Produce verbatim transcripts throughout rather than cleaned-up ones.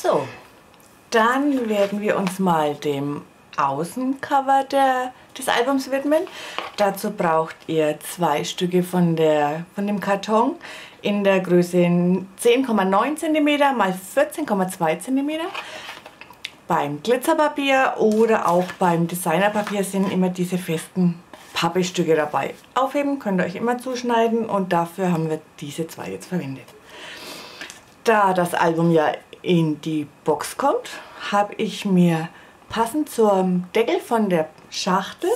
So, dann werden wir uns mal dem Außencover der, des Albums widmen. Dazu braucht ihr zwei Stücke von, der, von dem Karton in der Größe zehn Komma neun Zentimeter mal vierzehn Komma zwei Zentimeter. Beim Glitzerpapier oder auch beim Designerpapier sind immer diese festen Pappestücke dabei. Aufheben könnt ihr euch immer zuschneiden und dafür haben wir diese zwei jetzt verwendet. Da das Album ja in die Box kommt, habe ich mir passend zum Deckel von der Schachtel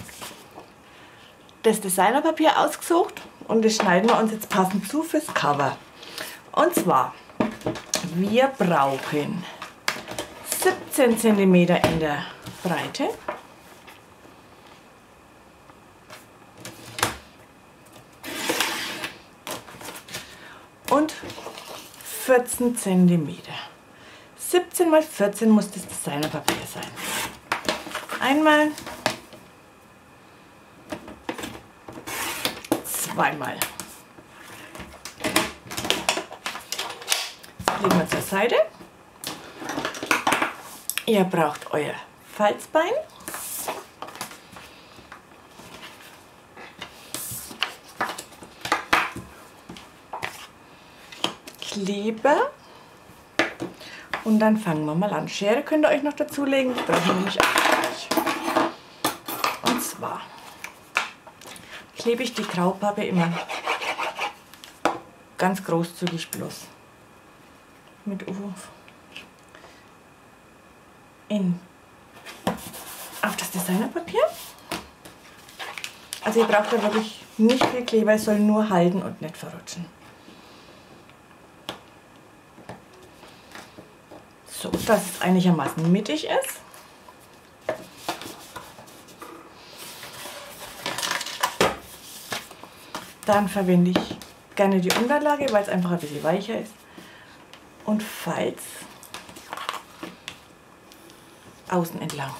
das Designerpapier ausgesucht und das schneiden wir uns jetzt passend zu fürs Cover. Und zwar, wir brauchen siebzehn Zentimeter in der Breite und vierzehn Zentimeter. siebzehn mal vierzehn muss das Designerpapier sein. Einmal, zweimal. Das legen wir zur Seite. Ihr braucht euer Falzbein. Kleber. Und dann fangen wir mal an. Schere könnt ihr euch noch dazulegen, die brauchen wir nämlich auch nicht. Und zwar klebe ich die Graupappe immer ganz großzügig bloß mit U in auf das Designerpapier. Also ihr braucht da wirklich nicht viel Kleber, es soll nur halten und nicht verrutschen. So, dass es einigermaßen mittig ist. Dann verwende ich gerne die Unterlage, weil es einfach ein bisschen weicher ist. Und falz außen entlang.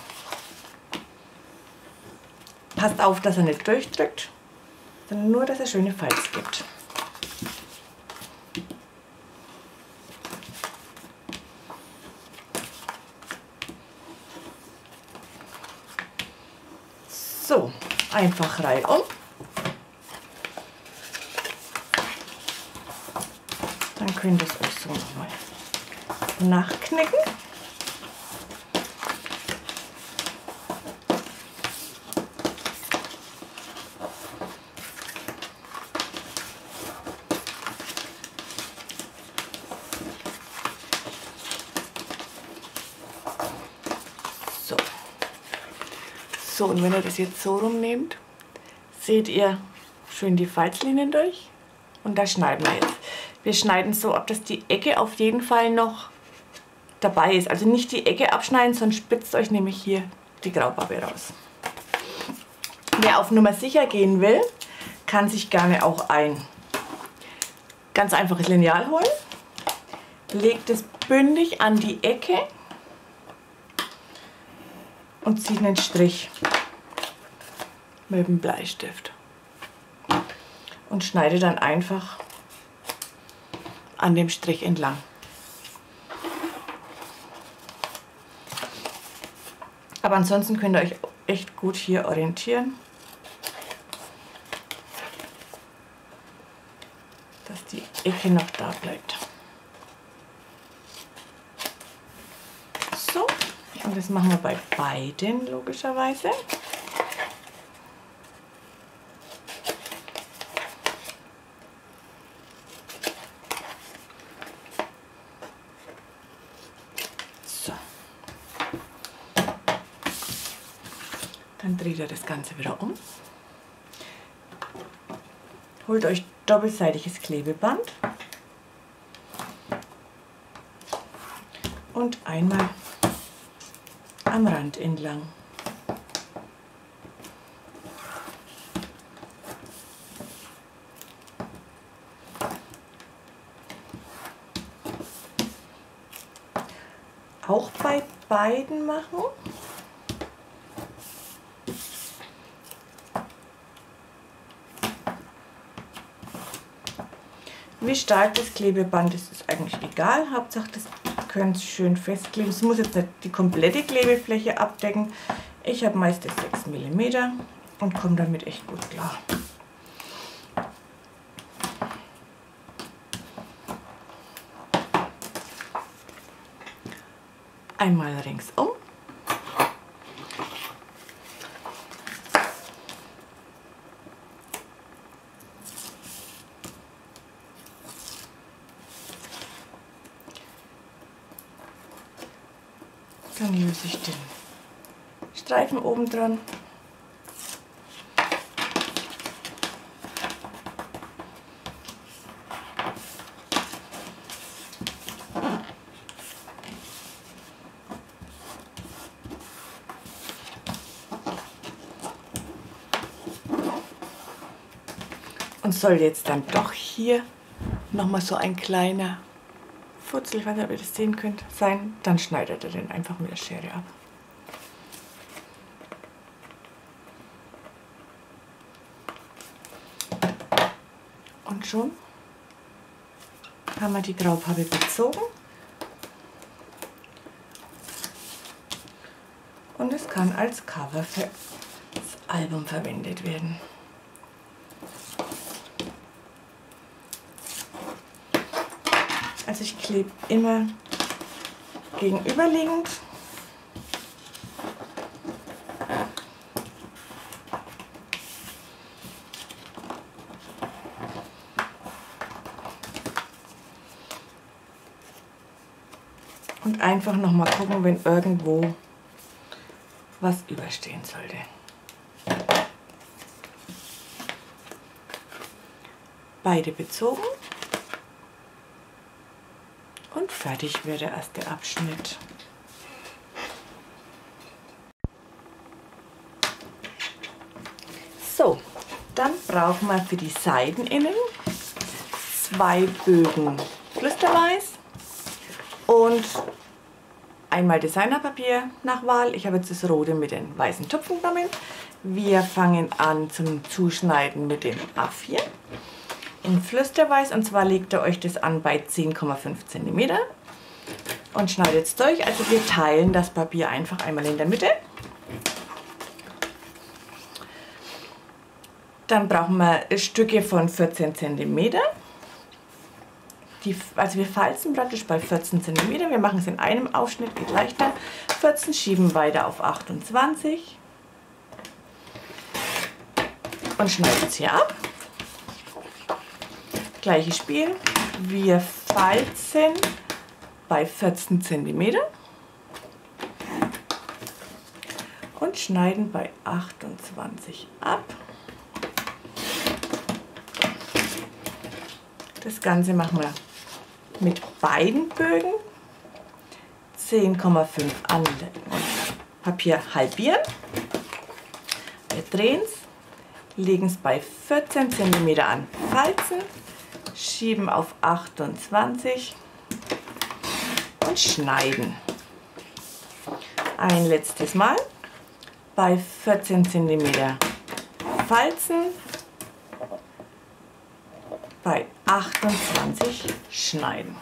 Passt auf, dass er nicht durchdrückt, sondern nur, dass er schöne Falz gibt. So, einfach reihum. Dann könnt ihr es euch so nochmal nachknicken. So. So, und wenn ihr das jetzt so rumnehmt, seht ihr schön die Falzlinien durch und da schneiden wir jetzt. Wir schneiden so ab, dass die Ecke auf jeden Fall noch dabei ist. Also nicht die Ecke abschneiden, sonst spitzt euch nämlich hier die Graupappe raus. Wer auf Nummer sicher gehen will, kann sich gerne auch ein ganz einfaches Lineal holen. Legt es bündig an die Ecke und zieht einen Strich mit dem Bleistift und schneide dann einfach an dem Strich entlang. Aber ansonsten könnt ihr euch echt gut hier orientieren, dass die Ecke noch da bleibt. So, und das machen wir bei beiden logischerweise. Dann dreht ihr das Ganze wieder um. Holt euch doppelseitiges Klebeband und einmal am Rand entlang. Auch bei beiden machen. Wie stark das Klebeband ist, ist eigentlich egal. Hauptsache, das könnt es schön festkleben. Es muss jetzt nicht die komplette Klebefläche abdecken. Ich habe meistens sechs Millimeter und komme damit echt gut klar. Einmal ringsum. Dann löse ich den Streifen oben dran. Und soll jetzt dann doch hier nochmal so ein kleiner Futzel, ich weiß nicht, ob ihr das sehen könnt, sein, dann schneidet ihr den einfach mit der Schere ab. Und schon haben wir die Graupappe bezogen. Und es kann als Cover für das Album verwendet werden. Also ich klebe immer gegenüberliegend. Und einfach noch mal gucken, wenn irgendwo was überstehen sollte. Beide bezogen. Und fertig wäre der erste Abschnitt. So, dann brauchen wir für die Seiteninnen zwei Bögen Flüsterweiß und einmal Designerpapier nach Wahl. Ich habe jetzt das rote mit den weißen Tupfen genommen. Wir fangen an zum Zuschneiden mit dem A vier. In Flüsterweiß, und zwar legt ihr euch das an bei zehn Komma fünf Zentimeter und schneidet es durch. Also wir teilen das Papier einfach einmal in der Mitte. Dann brauchen wir Stücke von vierzehn Zentimeter. Die, also wir falzen praktisch bei vierzehn Zentimeter. Wir machen es in einem Aufschnitt, geht leichter. vierzehn schieben weiter auf achtundzwanzig und schneiden es hier ab. Gleiches Spiel, wir falzen bei vierzehn Zentimeter und schneiden bei achtundzwanzig ab. Das Ganze machen wir mit beiden Bögen, zehn Komma fünf anlegen und Papier halbieren. Wir drehen es, legen es bei vierzehn Zentimeter an, falzen, schieben auf achtundzwanzig und schneiden. Ein letztes Mal bei vierzehn Zentimeter falzen, bei achtundzwanzig schneiden.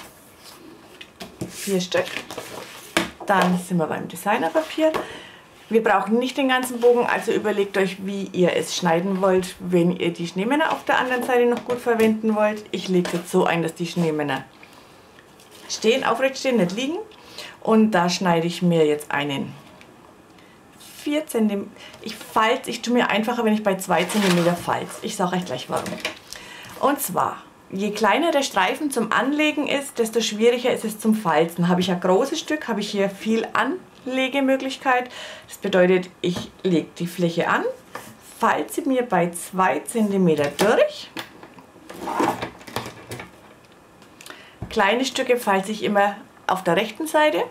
Vier Stück. Dann sind wir beim Designerpapier. Wir brauchen nicht den ganzen Bogen, also überlegt euch, wie ihr es schneiden wollt, wenn ihr die Schneemänner auf der anderen Seite noch gut verwenden wollt. Ich lege es jetzt so ein, dass die Schneemänner stehen, aufrecht stehen, nicht liegen. Und da schneide ich mir jetzt einen vier Zentimeter. Ich falze, ich tue mir einfacher, wenn ich bei zwei Zentimeter falze. Ich sage euch gleich warum. Und zwar, je kleiner der Streifen zum Anlegen ist, desto schwieriger ist es zum Falzen. Habe ich ein großes Stück, habe ich hier viel Anlegemöglichkeit. Das bedeutet, ich lege die Fläche an, falze mir bei zwei Zentimeter durch. Kleine Stücke falze ich immer auf der rechten Seite.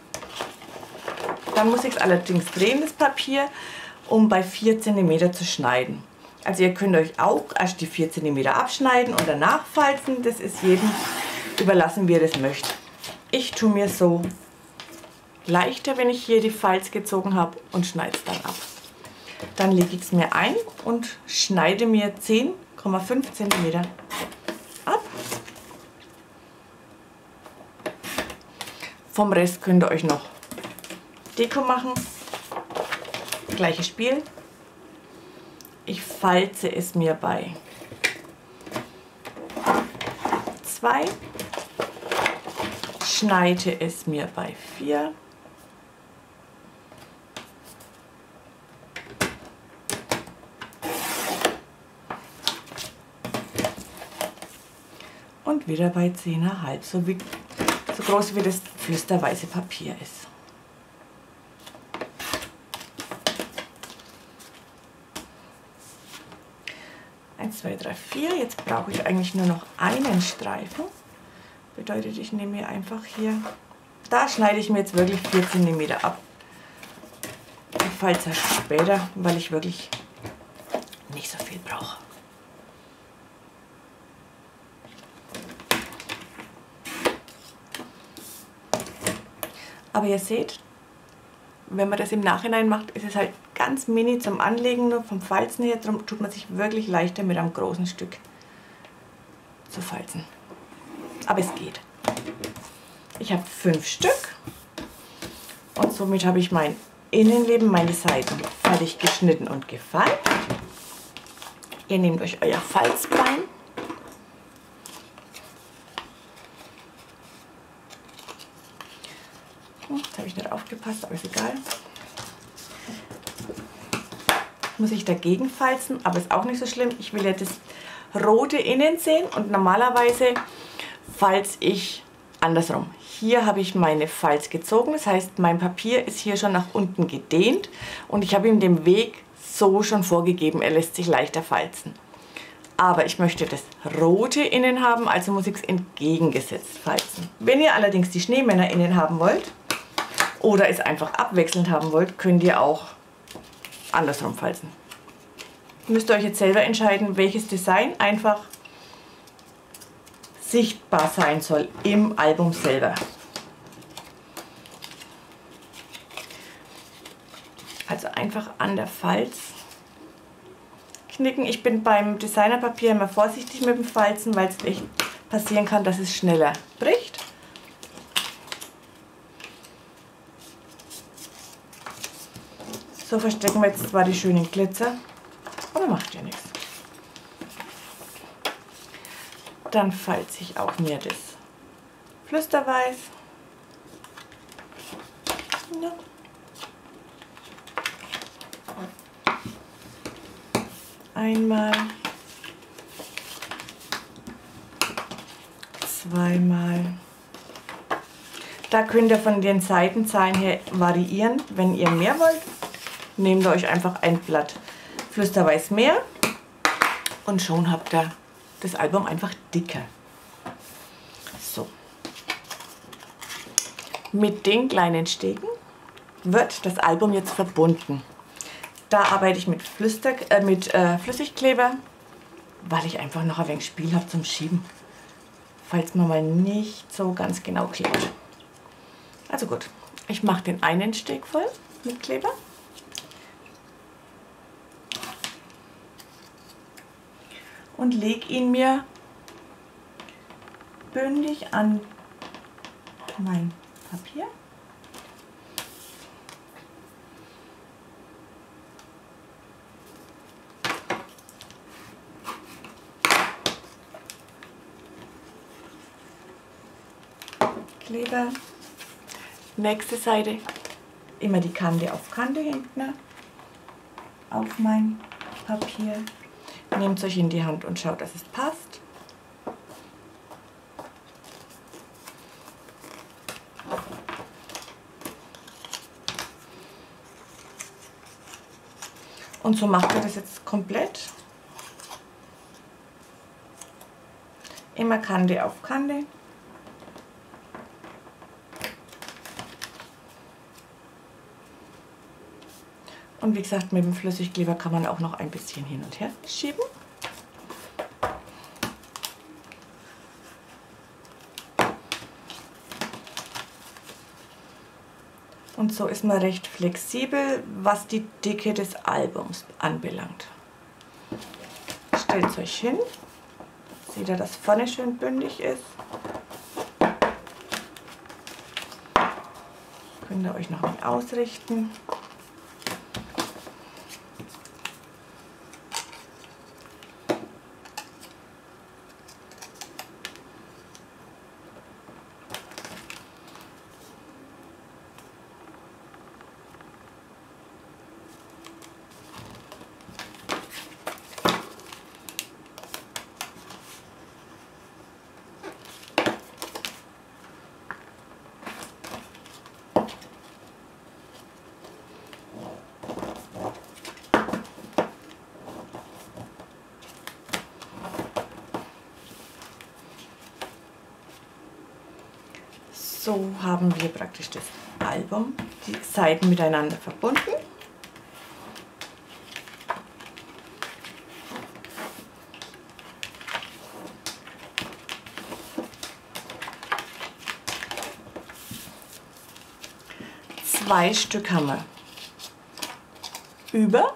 Dann muss ich es allerdings drehen, das Papier, um bei vier Zentimeter zu schneiden. Also ihr könnt euch auch erst die vier Zentimeter abschneiden und danach falzen. Das ist jedem überlassen, wie er das möchte. Ich tue mir so leichter, wenn ich hier die Falz gezogen habe, und schneide es dann ab. Dann lege ich es mir ein und schneide mir zehn Komma fünf Zentimeter ab. Vom Rest könnt ihr euch noch Deko machen. Gleiches Spiel. Ich falze es mir bei zwei, schneide es mir bei vier, und wieder bei zehn Komma fünf, so, wie, so groß wie das flüsterweiße Papier ist. eins, zwei, drei, vier. Jetzt brauche ich eigentlich nur noch einen Streifen. Bedeutet, ich nehme mir einfach hier, da schneide ich mir jetzt wirklich vier Zentimeter ab. Ich falze es später, weil ich wirklich nicht so viel brauche. Aber ihr seht, wenn man das im Nachhinein macht, ist es halt ganz mini zum Anlegen, nur vom Falzen her. Darum tut man sich wirklich leichter mit einem großen Stück zu falzen. Aber es geht. Ich habe fünf Stück und somit habe ich mein Innenleben, meine Seiten fertig geschnitten und gefalzt. Ihr nehmt euch euer Falzbein. Jetzt habe ich nicht aufgepasst, aber ist egal. Muss ich dagegen falzen, aber ist auch nicht so schlimm. Ich will ja das rote innen sehen und normalerweise falze ich andersrum. Hier habe ich meine Falz gezogen, das heißt, mein Papier ist hier schon nach unten gedehnt und ich habe ihm den Weg so schon vorgegeben, er lässt sich leichter falzen. Aber ich möchte das rote innen haben, also muss ich es entgegengesetzt falzen. Wenn ihr allerdings die Schneemänner innen haben wollt oder es einfach abwechselnd haben wollt, könnt ihr auch andersrum falzen. Müsst ihr euch jetzt selber entscheiden, welches Design einfach sichtbar sein soll im Album selber. Also einfach an der Falz knicken. Ich bin beim Designerpapier immer vorsichtig mit dem Falzen, weil es echt passieren kann, dass es schneller bricht. So verstecken wir jetzt zwar die schönen Glitzer, aber macht ja nichts. Dann falze ich auch mir das Flüsterweiß. Ja. Einmal, zweimal. Da könnt ihr von den Seitenzahlen her variieren. Wenn ihr mehr wollt, nehmt ihr euch einfach ein Blatt Flüsterweiß mehr und schon habt ihr das Album einfach dicker. So. Mit den kleinen Stegen wird das Album jetzt verbunden. Da arbeite ich mit, Flüster, äh, mit äh, Flüssigkleber, weil ich einfach noch ein wenig Spiel habe zum Schieben, falls man mal nicht so ganz genau klebt. Also gut, ich mache den einen Steg voll mit Kleber. Und lege ihn mir bündig an mein Papier. Kleber. Nächste Seite, immer die Kante auf Kante hinten auf mein Papier. Nehmt es euch in die Hand und schaut, dass es passt. Und so macht ihr das jetzt komplett. Immer Kante auf Kante. Und wie gesagt, mit dem Flüssigkleber kann man auch noch ein bisschen hin und her schieben. Und so ist man recht flexibel, was die Dicke des Albums anbelangt. Stellt es euch hin. Seht ihr, dass vorne schön bündig ist. Könnt ihr euch noch mal ausrichten. So haben wir praktisch das Album, die Seiten miteinander verbunden. Zwei Stück haben wir über.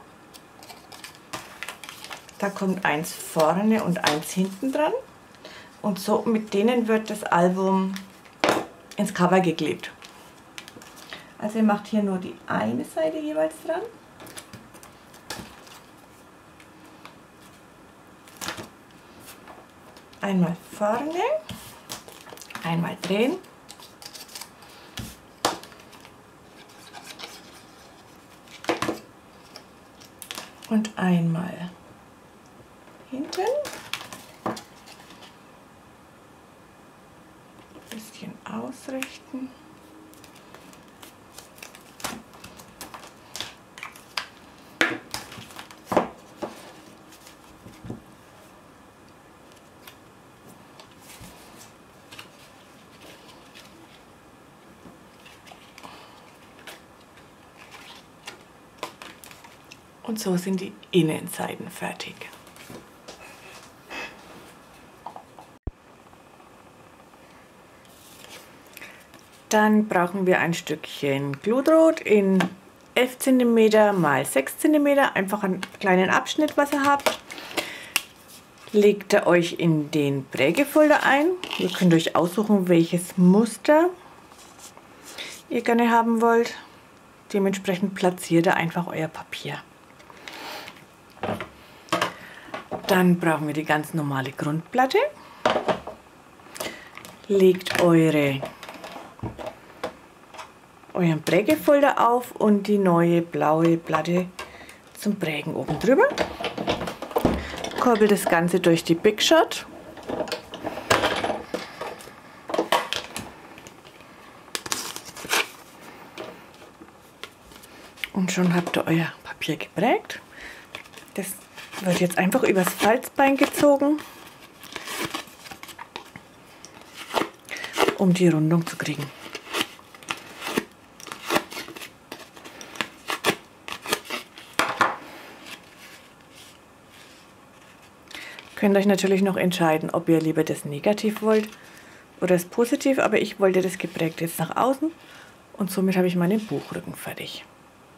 Da kommt eins vorne und eins hinten dran. Und so mit denen wird das Album ins Cover geklebt. Also ihr macht hier nur die eine Seite jeweils dran. Einmal vorne, einmal drehen. Und einmal hinten. Bisschen ausrichten. Und so sind die Innenseiten fertig. Dann brauchen wir ein Stückchen Glutrot in elf Zentimeter mal sechs Zentimeter, einfach einen kleinen Abschnitt, was ihr habt. Legt ihr euch in den Prägefolder ein. Ihr könnt euch aussuchen, welches Muster ihr gerne haben wollt. Dementsprechend platziert ihr einfach euer Papier. Dann brauchen wir die ganz normale Grundplatte. Legt eure euren Prägefolder auf und die neue blaue Platte zum Prägen oben drüber. Kurbelt das Ganze durch die Big Shot. Und schon habt ihr euer Papier geprägt. Das wird jetzt einfach übers Falzbein gezogen, um die Rundung zu kriegen. Könnt euch natürlich noch entscheiden, ob ihr lieber das Negativ wollt oder das Positiv, aber ich wollte das geprägt jetzt nach außen und somit habe ich meinen Buchrücken fertig.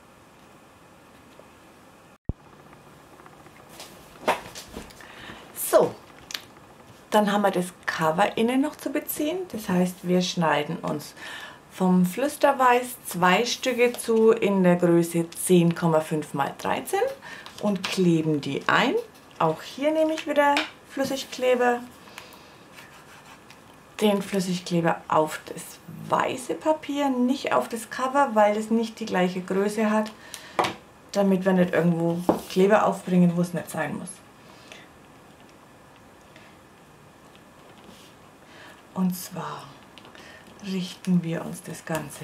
So, dann haben wir das Cover innen noch zu beziehen, das heißt, wir schneiden uns vom Flüsterweiß zwei Stücke zu in der Größe zehn Komma fünf mal dreizehn und kleben die ein. Auch hier nehme ich wieder Flüssigkleber, den Flüssigkleber auf das weiße Papier, nicht auf das Cover, weil es nicht die gleiche Größe hat, damit wir nicht irgendwo Kleber aufbringen, wo es nicht sein muss. Und zwar richten wir uns das Ganze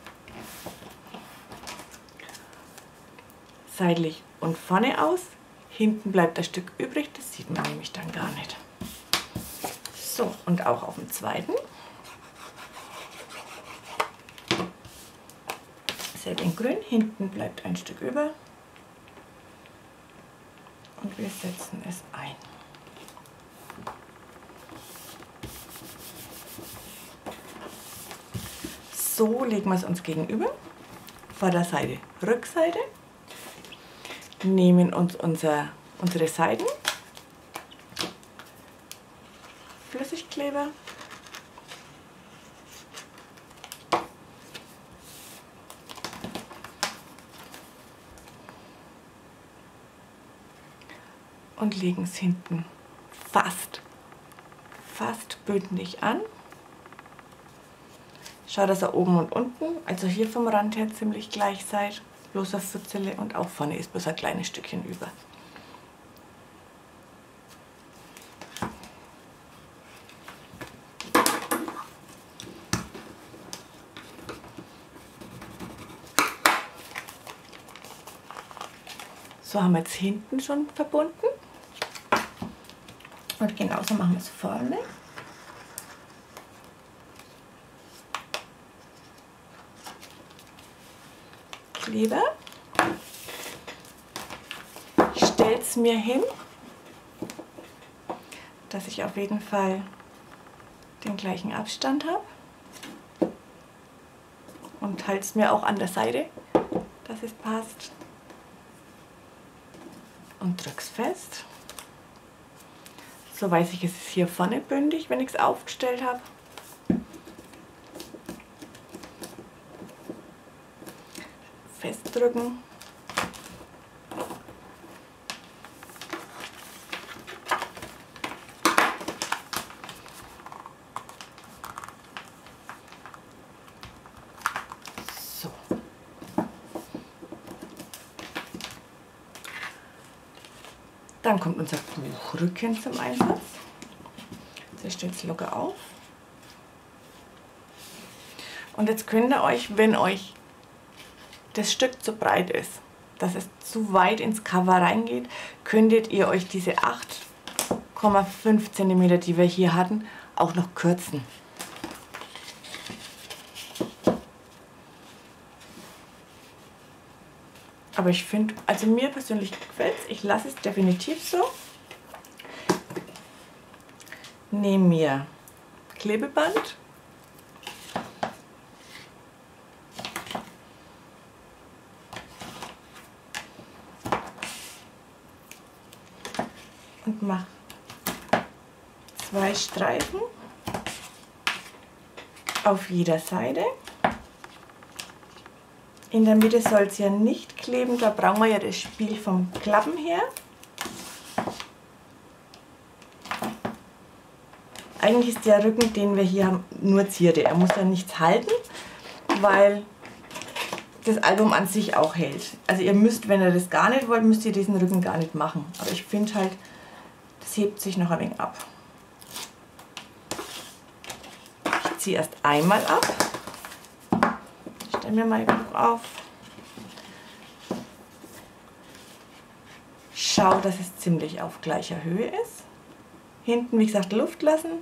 seitlich und vorne aus. Hinten bleibt ein Stück übrig, das sieht man nämlich dann gar nicht. So, und auch auf dem zweiten. Selbe in grün, hinten bleibt ein Stück über. Und wir setzen es ein. So legen wir es uns gegenüber. Vorderseite, Rückseite. Nehmen uns unser, unsere Seiten, Flüssigkleber und legen es hinten fast, fast bündig an. Schau, dass er oben und unten, also hier vom Rand her ziemlich gleich seid, bloß auf Fürzele, und auch vorne ist bloß ein kleines Stückchen über. So haben wir jetzt hinten schon verbunden und genauso machen wir es vorne. Kleber. Ich stelle es mir hin, dass ich auf jeden Fall den gleichen Abstand habe und halte es mir auch an der Seite, dass es passt. Und drück's fest. So weiß ich, es ist hier vorne bündig, wenn ich es aufgestellt habe. Festdrücken. So. Dann kommt unser Buchrücken zum Einsatz. Das stellt es locker auf. Und jetzt könnt ihr euch, wenn euch das Stück zu breit ist, dass es zu weit ins Cover reingeht, könntet ihr euch diese acht Komma fünf Zentimeter, die wir hier hatten, auch noch kürzen. Aber ich finde, also mir persönlich gefällt es, ich lasse es definitiv so. Nehme mir Klebeband. Und mache zwei Streifen auf jeder Seite. In der Mitte soll es ja nicht kleben, da brauchen wir ja das Spiel vom Klappen her. Eigentlich ist der Rücken, den wir hier haben, nur Zierde. Er muss ja nichts halten, weil das Album an sich auch hält. Also ihr müsst, wenn ihr das gar nicht wollt, müsst ihr diesen Rücken gar nicht machen. Aber ich finde halt, das hebt sich noch ein wenig ab. Ich ziehe erst einmal ab. Stellen wir mal Buch auf. Schau, dass es ziemlich auf gleicher Höhe ist. Hinten, wie gesagt, Luft lassen.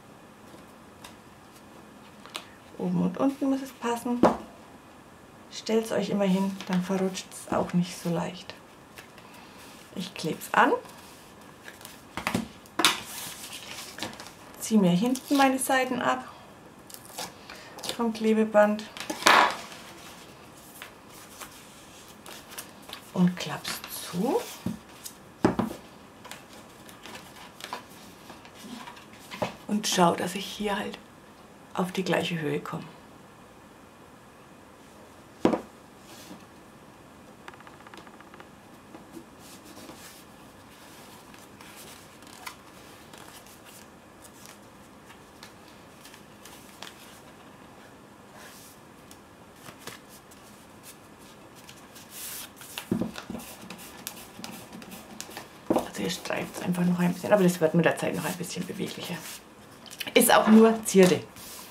Oben und unten muss es passen. Stellt es euch immer hin, dann verrutscht es auch nicht so leicht. Ich klebe es an. Ziehe mir hinten meine Seiten ab vom Klebeband. Und klapp's zu. Und schau, dass ich hier halt auf die gleiche Höhe komme. Ihr streift es einfach noch ein bisschen, aber das wird mit der Zeit noch ein bisschen beweglicher. Ist auch nur Zierde.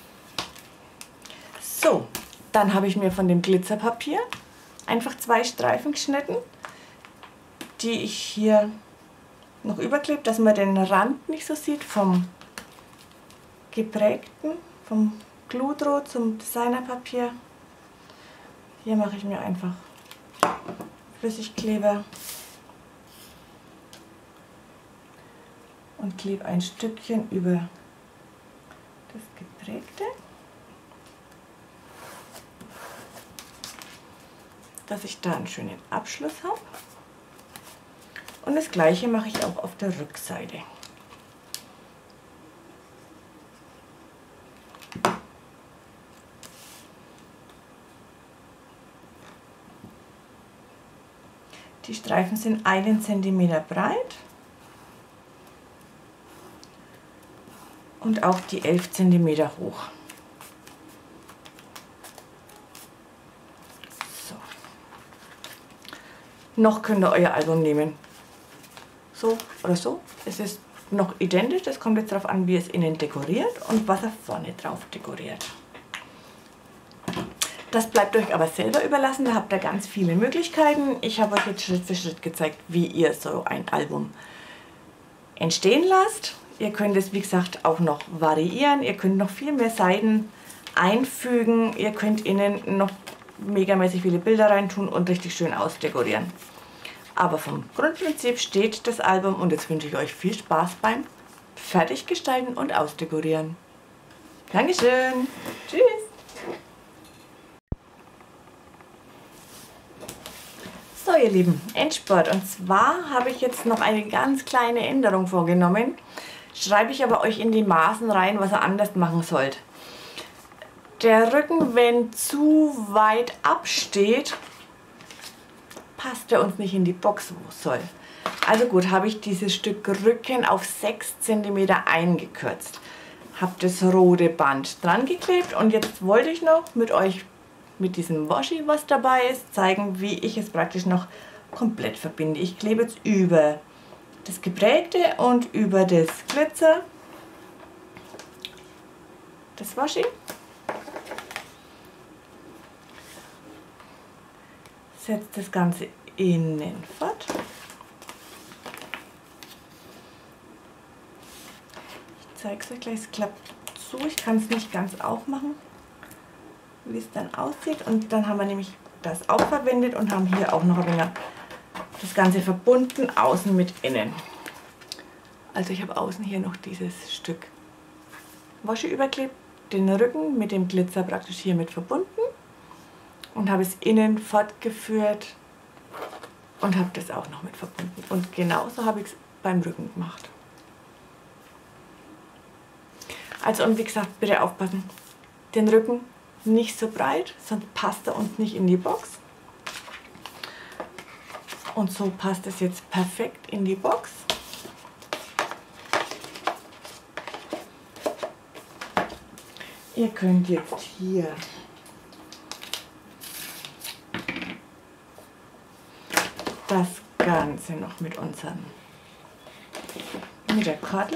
So, dann habe ich mir von dem Glitzerpapier einfach zwei Streifen geschnitten, die ich hier noch überklebe, dass man den Rand nicht so sieht vom geprägten, vom Gludrot zum Designerpapier. Hier mache ich mir einfach Flüssigkleber und klebe ein Stückchen über das geprägte, dass ich da einen schönen Abschluss habe. Und das gleiche mache ich auch auf der Rückseite. Die Streifen sind einen Zentimeter breit. und auch die elf Zentimeter hoch. So. Noch könnt ihr euer Album nehmen. So oder so. Es ist noch identisch. Das kommt jetzt darauf an, wie es innen dekoriert und was er vorne drauf dekoriert. Das bleibt euch aber selber überlassen. Da habt ihr ganz viele Möglichkeiten. Ich habe euch jetzt Schritt für Schritt gezeigt, wie ihr so ein Album entstehen lasst. Ihr könnt es, wie gesagt, auch noch variieren. Ihr könnt noch viel mehr Seiten einfügen. Ihr könnt innen noch megamäßig viele Bilder reintun und richtig schön ausdekorieren. Aber vom Grundprinzip steht das Album und jetzt wünsche ich euch viel Spaß beim Fertiggestalten und Ausdekorieren. Dankeschön. Tschüss. So ihr Lieben, Endspurt. Und zwar habe ich jetzt noch eine ganz kleine Änderung vorgenommen. Schreibe ich aber euch in die Maßen rein, was ihr anders machen sollt. Der Rücken, wenn zu weit absteht, passt er uns nicht in die Box, wo es soll. Also gut, habe ich dieses Stück Rücken auf sechs Zentimeter eingekürzt. Habe das rote Band dran geklebt und jetzt wollte ich noch mit euch mit diesem Washi, was dabei ist, zeigen, wie ich es praktisch noch komplett verbinde. Ich klebe jetzt über das Geprägte und über das Glitzer das Washi. Setze das Ganze innen fort. Ich zeige es euch gleich, es klappt zu. Ich kann es nicht ganz aufmachen, wie es dann aussieht. Und dann haben wir nämlich das auch verwendet und haben hier auch noch ein wenig das Ganze verbunden, außen mit innen. Also ich habe außen hier noch dieses Stück Washi überklebt, den Rücken mit dem Glitzer praktisch hier mit verbunden und habe es innen fortgeführt und habe das auch noch mit verbunden. Und genauso habe ich es beim Rücken gemacht. Also und wie gesagt, bitte aufpassen, den Rücken nicht so breit, sonst passt er uns nicht in die Box. Und so passt es jetzt perfekt in die Box. Ihr könnt jetzt hier das Ganze noch mit unseren, mit der Kordel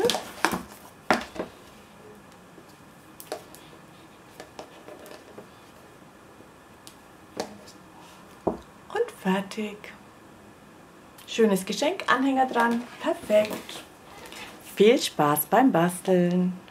und fertig. Schönes Geschenk, Anhänger dran, perfekt. Viel Spaß beim Basteln.